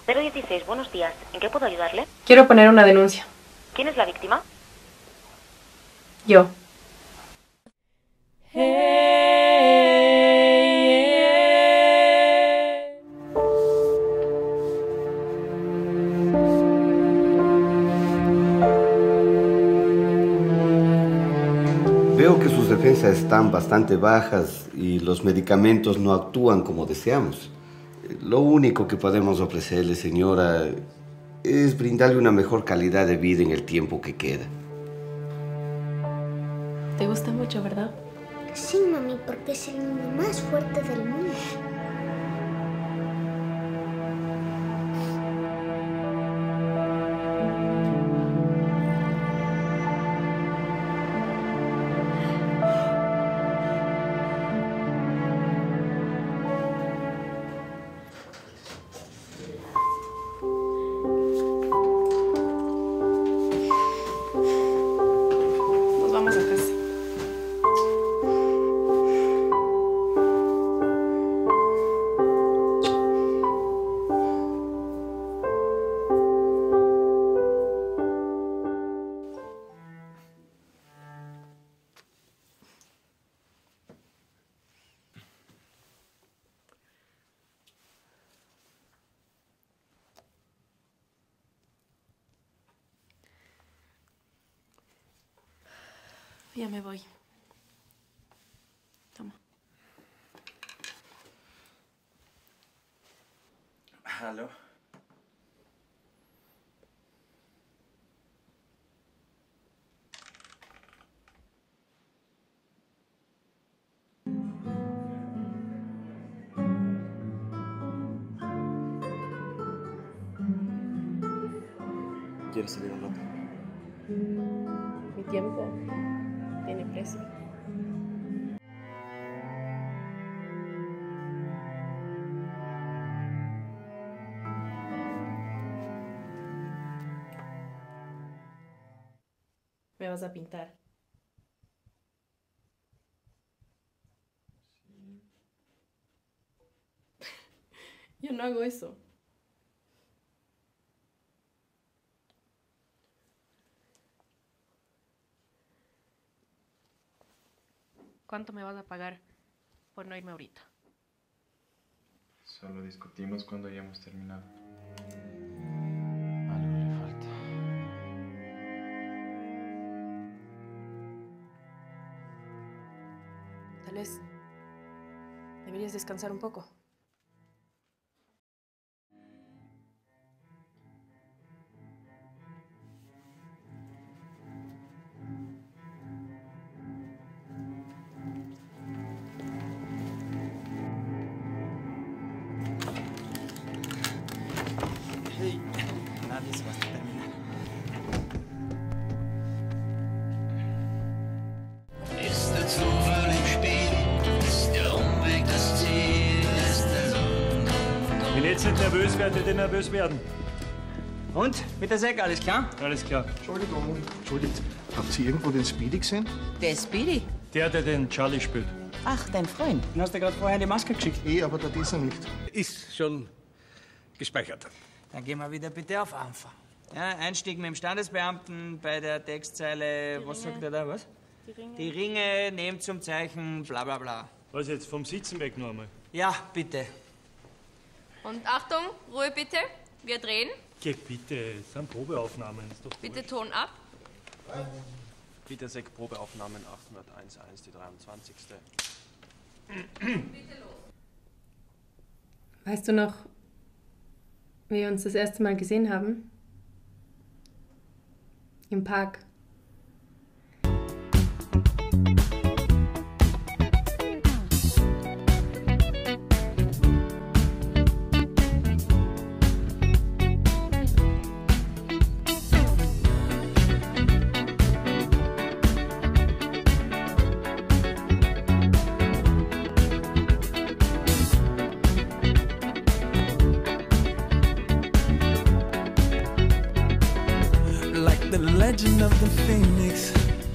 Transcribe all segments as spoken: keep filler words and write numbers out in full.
cero dieciséis, buenos días. ¿En qué puedo ayudarle? Quiero poner una denuncia. ¿Quién es la víctima? Yo. Veo que sus defensas están bastante bajas y los medicamentos no actúan como deseamos. Lo único que podemos ofrecerle, señora, es brindarle una mejor calidad de vida en el tiempo que queda. Te gusta mucho, ¿verdad? Sí, mami, porque es el niño más fuerte del mundo. Nos vamos a casa. Ya me voy. Toma. ¿Aló? ¿Quieres salir un rato? Mi tiempo tiene precio. ¿Me vas a pintar? Yo no hago eso. ¿Cuánto me vas a pagar por no irme ahorita? Solo discutimos cuando hayamos terminado. Algo le falta. Tal vez deberías descansar un poco. Hey, nadie se va a terminar. Ist der Zufall im Spiel, ist der Umweg das Ziel, ist der Sonntag. Wenn ich jetzt nicht nervös werde, werde ich nervös werden. Und? Mit der Säge, alles klar? Alles klar. Entschuldigung, entschuldigt. Habt ihr irgendwo den Speedy gesehen? Der Speedy? Der, der den Charlie spielt. Ach, dein Freund. Du hast dir gerade vorher die Maske geschickt. Eh, aber da ist er nicht. Ist schon gespeichert. Dann gehen wir wieder bitte auf Anfang. Ja, Einstieg mit dem Standesbeamten bei der Textzeile, was sagt er da, was? Die Ringe. Die Ringe nehmt zum Zeichen, bla bla bla. Was jetzt, vom Sitzen weg noch einmal? Ja, bitte. Und Achtung, Ruhe bitte. Wir drehen. Geh bitte, es sind Probeaufnahmen. Ist doch Bitte Ton ab. Bitte Sek Probeaufnahmen achthunderteins eins, die dreiundzwanzigste. Bitte los. Weißt du noch, wie wir uns das erste Mal gesehen haben? Im Park. The legend of the phoenix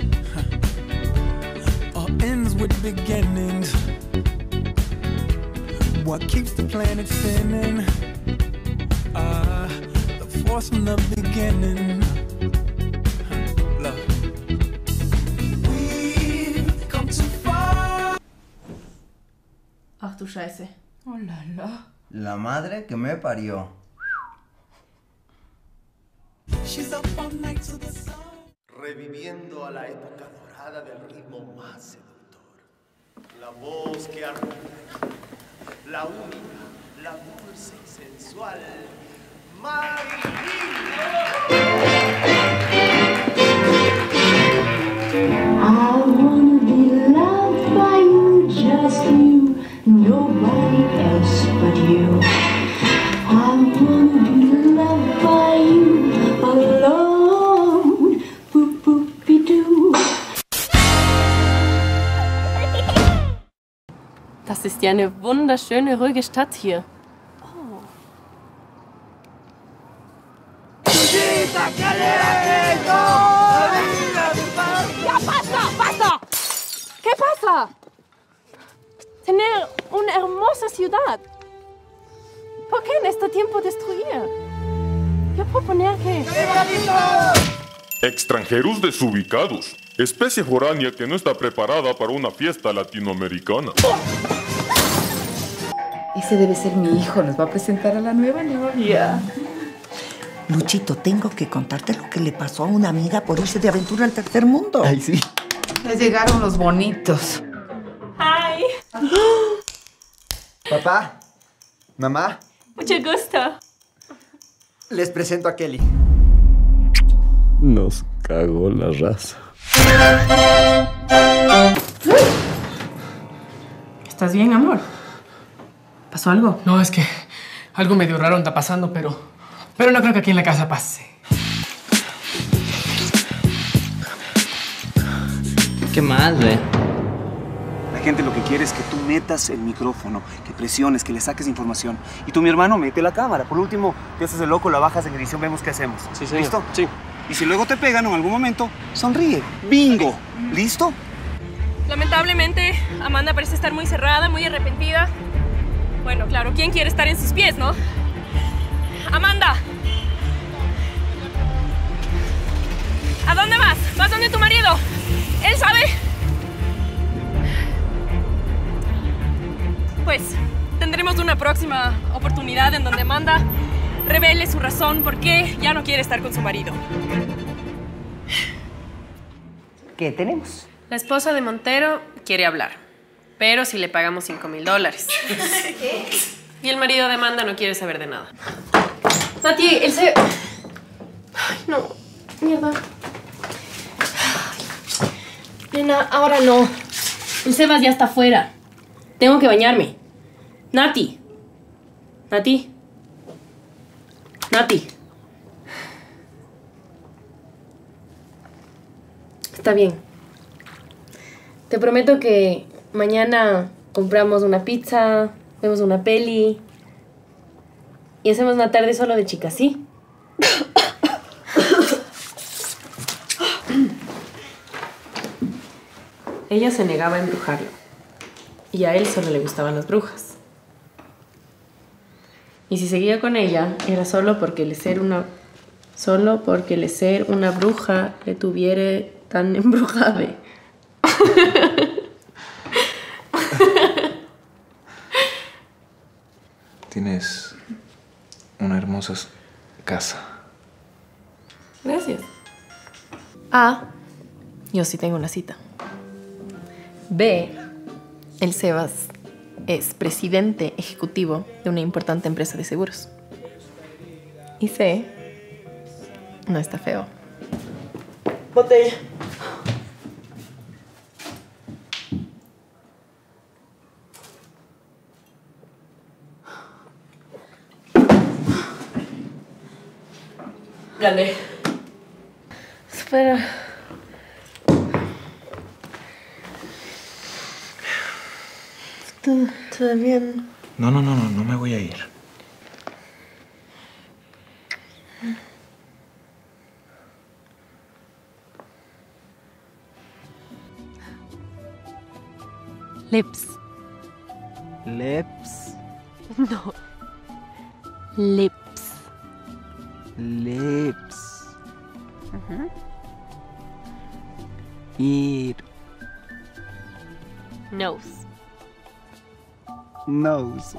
huh. All ends with beginnings. What keeps the planet spinning? Uh, forth from the beginning. Love. We've come too far. Ach du Scheiße. Oh la la. La madre que me parió. She's up all night to the sun. Reviviendo a la época dorada del ritmo más seductor. La voz que arrulla, la única, la dulce y sensual, I wanna be loved by you, just you, nobody else but you. I wanna be loved by you alone. Boop boop be doo. Das ist ja eine wunderschöne, ruhige Stadt hier. ¡Ya basta! ¡Basta! ¿Qué pasa? Tener una hermosa ciudad. ¿Por qué en este tiempo destruir? Yo proponer que... Extranjeros desubicados. Especie foránea que no está preparada para una fiesta latinoamericana. Ese debe ser mi hijo. Nos va a presentar a la nueva novia. Luchito, tengo que contarte lo que le pasó a una amiga por irse de aventura al tercer mundo. Ay, sí. Les llegaron los bonitos. Hi. Papá, mamá, Mucho gusto. les presento a Kelly. Nos cagó la raza. ¿Estás bien, amor? ¿Pasó algo? No, es que algo medio raro está pasando, pero... Pero no creo que aquí en la casa pase. ¿Qué más, güey? La gente lo que quiere es que tú metas el micrófono, que presiones, que le saques información. Y tú, mi hermano, mete la cámara. Por último, te haces el loco, la bajas en edición, vemos qué hacemos. Sí, señor. ¿Listo? Sí. Y si luego te pegan en algún momento, sonríe. ¡Bingo! ¿Listo? Lamentablemente, Amanda parece estar muy cerrada, muy arrepentida. Bueno, claro, ¿quién quiere estar en sus pies, no? Amanda. ¿A dónde vas? ¿Vas donde tu marido? ¿Él sabe? Pues tendremos una próxima oportunidad en donde Amanda revele su razón por qué ya no quiere estar con su marido. ¿Qué tenemos? La esposa de Montero quiere hablar, pero si le pagamos cinco mil dólares. ¿Qué? Y el marido de Amanda no quiere saber de nada. Mati, él se... Ay, no. Mierda. Nena, ahora no. El Sebas ya está afuera. Tengo que bañarme. Nati. Nati. Nati. Está bien. Te prometo que mañana compramos una pizza, vemos una peli y hacemos una tarde solo de chicas, ¿sí? Ella se negaba a embrujarlo. Y a él solo le gustaban las brujas. Y si seguía con ella, era solo porque le ser una... Solo porque le ser una bruja le tuviera tan embrujado. Tienes una hermosa casa. Gracias. A. Yo sí tengo una cita. B. El Sebas es presidente ejecutivo de una importante empresa de seguros. Y C. No está feo. Botella. Gané. Espera. ¿Todo, todo bien? No, no, no, no, no me voy a ir. Lips. Lips. No. Lips. Lips. Uh-huh. Ear. Nose. Nose.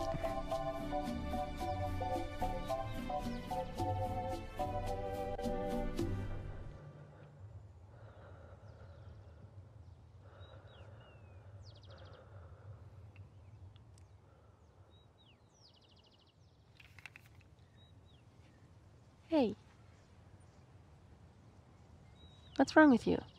Hey. What's wrong with you?